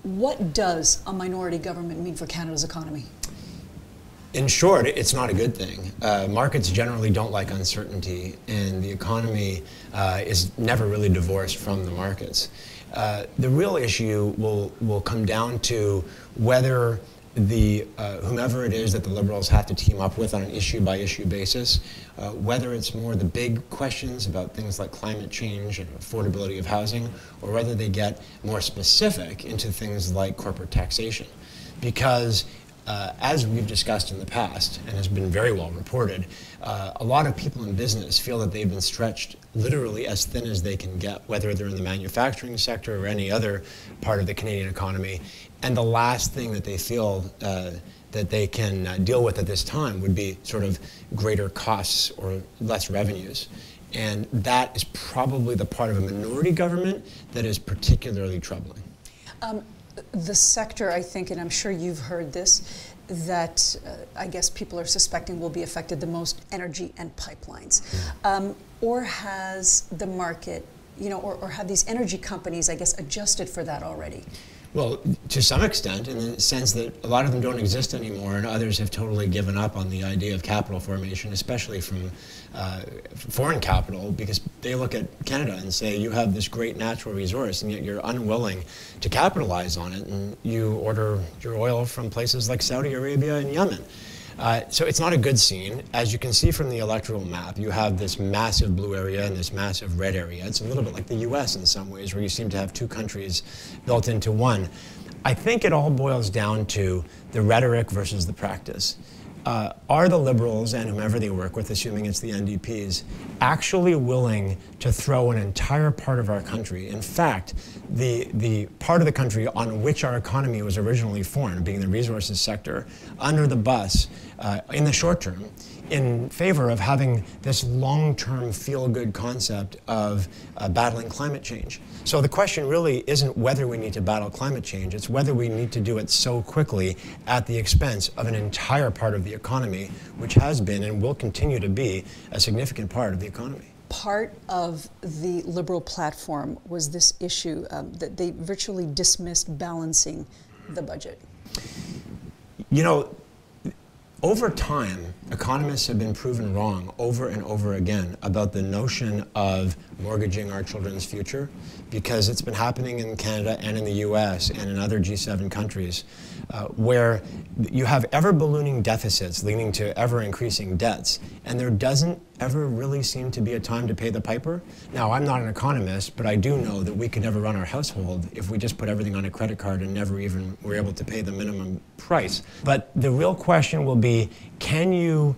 What does a minority government mean for Canada's economy? In short, it's not a good thing. Markets generally don't like uncertainty, and the economy is never really divorced from the markets. The real issue will come down to whether whomever it is that the Liberals have to team up with on an issue-by-issue basis, whether it's more the big questions about things like climate change and affordability of housing, or whether they get more specific into things like corporate taxation. Because as we've discussed in the past, and has been very well reported, a lot of people in business feel that they've been stretched literally as thin as they can get, whether they're in the manufacturing sector or any other part of the Canadian economy. And the last thing that they feel that they can deal with at this time would be sort of greater costs or less revenues. And that is probably the part of a minority government that is particularly troubling. The sector, I think, and I'm sure you've heard this, that I guess people are suspecting will be affected the most, energy and pipelines. Or has the market, or have these energy companies, I guess, adjusted for that already? Well, to some extent, in the sense that a lot of them don't exist anymore, and others have totally given up on the idea of capital formation, especially from foreign capital, because they look at Canada and say, you have this great natural resource, and yet you're unwilling to capitalize on it, and you order your oil from places like Saudi Arabia and Yemen. So it's not a good scene. As you can see from the electoral map, you have this massive blue area and this massive red area. It's a little bit like the US in some ways, where you seem to have two countries built into one. I think it all boils down to the rhetoric versus the practice. Are the Liberals and whomever they work with, assuming it's the NDPs, actually willing to throw an entire part of our country, in fact, the part of the country on which our economy was originally formed, being the resources sector, under the bus in the short term, in favor of having this long-term feel-good concept of battling climate change? So the question really isn't whether we need to battle climate change, it's whether we need to do it so quickly at the expense of an entire part of the economy, which has been and will continue to be a significant part of the economy. Part of the Liberal platform was this issue that they virtually dismissed balancing the budget. Over time, economists have been proven wrong over and over again about the notion of mortgaging our children's future, because it's been happening in Canada and in the US and in other G7 countries, where you have ever-ballooning deficits leading to ever-increasing debts, and there doesn't ever really seem to be a time to pay the piper. Now, I'm not an economist, but I do know that we could never run our household if we just put everything on a credit card and never even were able to pay the minimum price. But the real question will be, can you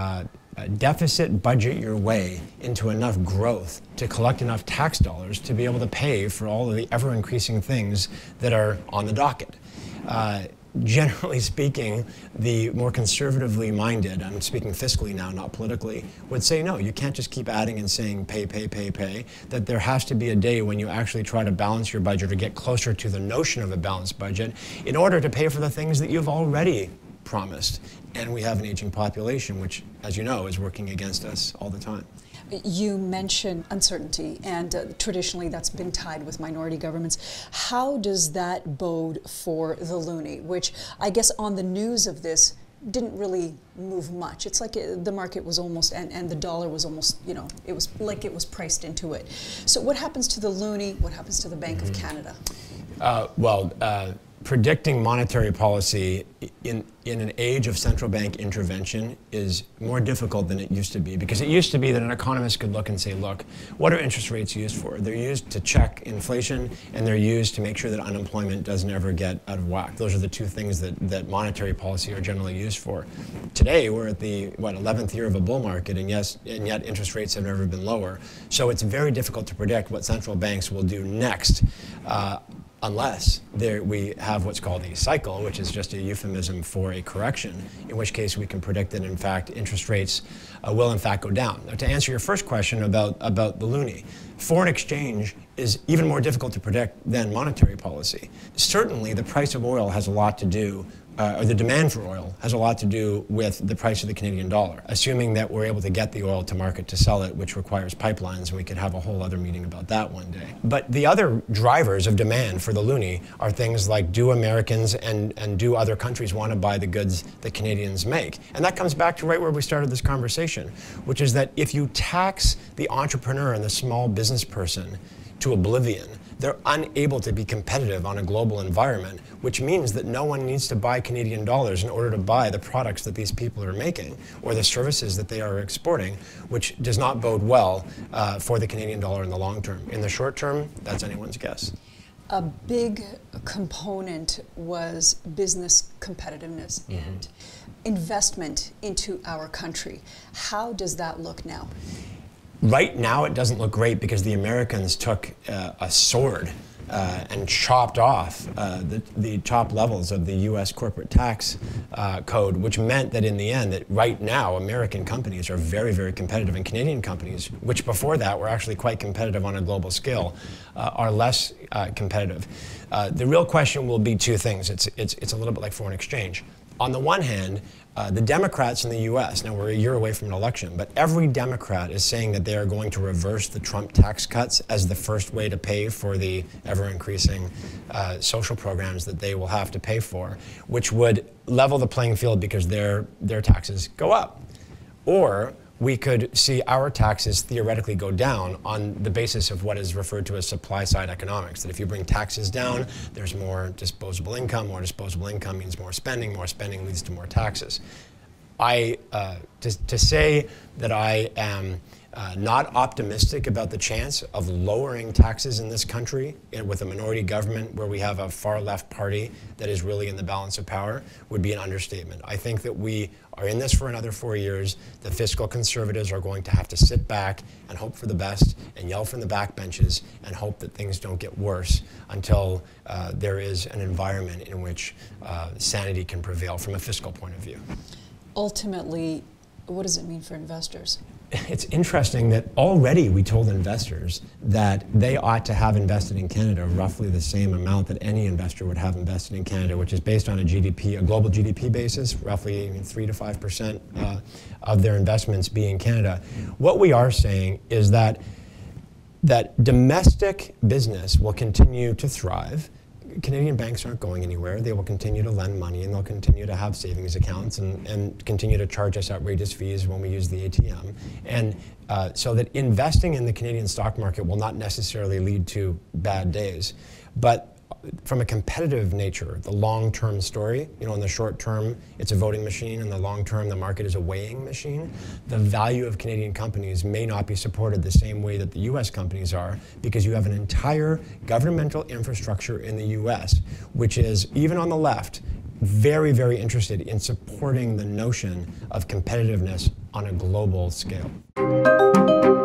deficit budget your way into enough growth to collect enough tax dollars to be able to pay for all of the ever-increasing things that are on the docket? Generally speaking, the more conservatively minded, I'm speaking fiscally now, not politically, would say no, you can't just keep adding and saying pay, pay, pay, pay, that there has to be a day when you actually try to balance your budget or get closer to the notion of a balanced budget in order to pay for the things that you've already promised. And we have an aging population, which, as you know, is working against us all the time. You mentioned uncertainty, and traditionally that's been tied with minority governments. How does that bode for the loonie, which I guess on the news of this didn't really move much? It's like the market was almost, and the dollar was almost, it was like it was priced into it. So what happens to the loonie? What happens to the Bank of Canada? Predicting monetary policy in an age of central bank intervention is more difficult than it used to be, because it used to be that an economist could look and say, look, what are interest rates used for? They're used to check inflation, and they're used to make sure that unemployment doesn't ever get out of whack. Those are the two things that monetary policy are generally used for. Today, we're at the 11th year of a bull market, and yet interest rates have never been lower. So it's very difficult to predict what central banks will do next, unless we have what's called a cycle, which is just a euphemism for a correction, in which case we can predict that, in fact, interest rates will, in fact, go down. Now, to answer your first question about the loonie, foreign exchange is even more difficult to predict than monetary policy. Certainly, the price of oil has a lot to do or the demand for oil has a lot to do with the price of the Canadian dollar, assuming that we're able to get the oil to market to sell it, which requires pipelines, and we could have a whole other meeting about that one day. But the other drivers of demand for the loonie are things like, do Americans and do other countries want to buy the goods that Canadians make? And that comes back to right where we started this conversation, which is that if you tax the entrepreneur and the small business person to oblivion, they're unable to be competitive on a global environment, which means that no one needs to buy Canadian dollars in order to buy the products that these people are making or the services that they are exporting, which does not bode well for the Canadian dollar in the long term. In the short term, that's anyone's guess. A big component was business competitiveness and investment into our country. How does that look now? Right now, it doesn't look great because the Americans took a sword and chopped off the top levels of the U.S. corporate tax code, which meant that in the end, that right now, American companies are very, very competitive, and Canadian companies, which before that were actually quite competitive on a global scale, are less competitive. The real question will be two things. It's a little bit like foreign exchange. On the one hand, the Democrats in the U.S., now we're a year away from an election, but every Democrat is saying that they are going to reverse the Trump tax cuts as the first way to pay for the ever-increasing social programs that they will have to pay for, which would level the playing field because their taxes go up. Or we could see our taxes theoretically go down on the basis of what is referred to as supply-side economics, that if you bring taxes down, there's more disposable income means more spending leads to more taxes. To say that I am not optimistic about the chance of lowering taxes in this country with a minority government where we have a far-left party that is really in the balance of power would be an understatement. I think that we are in this for another 4 years. The fiscal conservatives are going to have to sit back and hope for the best and yell from the backbenches and hope that things don't get worse until there is an environment in which sanity can prevail from a fiscal point of view. Ultimately, what does it mean for investors? It's interesting that already we told investors that they ought to have invested in Canada roughly the same amount that any investor would have invested in Canada, which is based on a global GDP basis, roughly 3 to 5% of their investments being Canada. What we are saying is that domestic business will continue to thrive. Canadian banks aren't going anywhere. They will continue to lend money, and they'll continue to have savings accounts and continue to charge us outrageous fees when we use the ATM. And so that investing in the Canadian stock market will not necessarily lead to bad days. But from a competitive nature, the long-term story, in the short term, it's a voting machine. In the long term, the market is a weighing machine. The value of Canadian companies may not be supported the same way that the U.S. companies are, because you have an entire governmental infrastructure in the U.S., which is, even on the left, very, very interested in supporting the notion of competitiveness on a global scale.